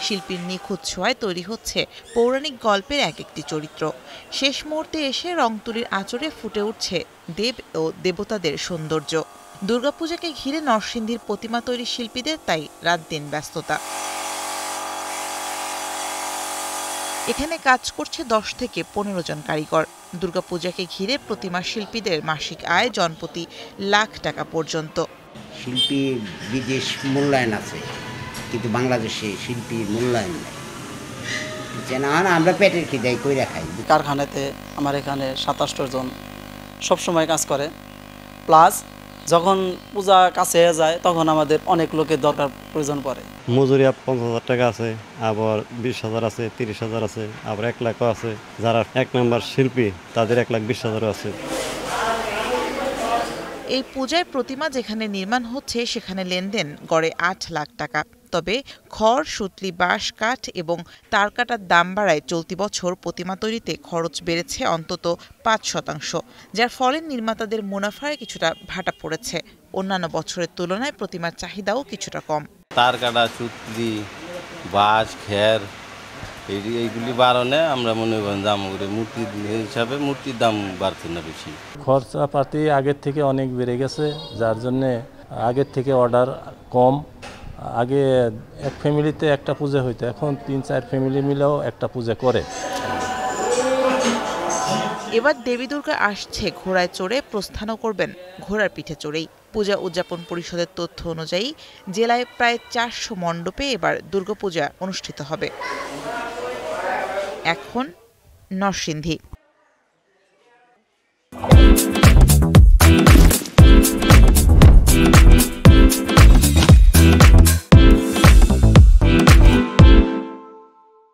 শিল্পীর নিখুঁত ছোঁয়ায় তৈরি হচ্ছে পৌরাণিক গল্পের এক একটি চরিত্র। শেষ মুহূর্তে এসে রংতুলির আঁচড়ে ফুটে উঠছে দেব ও দেবতাদের সৌন্দর্য। দুর্গাপূজাকে ঘিরে নরসিংদীর প্রতিমা তৈরি শিল্পীদের তাই রাত দিন ব্যস্ততা। এখানে কাজ করছে 10 থেকে 15 জন কারিগর। দুর্গাপূজাকে ঘিরে প্রতিমা শিল্পীদের মাসিক আয় জনপ্রতি লাখ টাকা পর্যন্ত। শিল্পী বিদেশ মূল্যায়ন আছে, কিন্তু বাংলাদেশে শিল্পী মূল্যায়ন নেই। আমরা পেটের খিদাই কইরা খাই। কারখানাতে আমার এখানে 27 জন সবসময় কাজ করে, প্লাস যখন পূজা কাছে যায় তখন আমাদের অনেক লোকের দরকার প্রয়োজন পড়ে। মজুরি 50,000 টাকা আছে, আবার 20,000 আছে, 30,000 আছে, আবার 1 লাখও আছে। যারা 1 নম্বর শিল্পী তাদের 1,20,000 আছে। এই পূজায় প্রতিমা যেখানে নির্মাণ হচ্ছে সেখানে লেনদেন গড়ে 8 লাখ টাকা। তবে খড়, সুতলি, বাঁশ, কাঠ এবং তার কাটার দাম বাড়ায় চলতি বছর প্রতিমা তৈরিতে খরচ বেড়েছে অন্তত 5%, যার ফলে নির্মাতাদের মুনাফায় কিছুটা ভাটা পড়েছে। অন্যান্য বছরের তুলনায় প্রতিমার চাহিদাও কিছুটা কম। তার কাটা, সুতলি, বাঁশ, খের এইগুলি বাড়ানো আমরা মনে করেন দাম করে মূর্তির হিসাবে মূর্তির দাম বাড়ছে না বেশি। খরচাপাতি আগের থেকে অনেক বেড়ে গেছে, যার জন্যে আগের থেকে অর্ডার কম। আগে এক ফ্যামিলিতে একটা পূজা হইতো, এখন 3-4 ফ্যামিলি মিলেও একটা পূজা করে। এবার দেবী দুর্গা আসছে ঘোড়ায় চড়ে, প্রস্থানও করবেন ঘোড়ার পিঠে চড়েই। পূজা উদযাপন পরিষদের তথ্য অনুযায়ী জেলায় প্রায় 400 মণ্ডপে এবার দুর্গাপূজা অনুষ্ঠিত হবে। এখন নরসিংদী।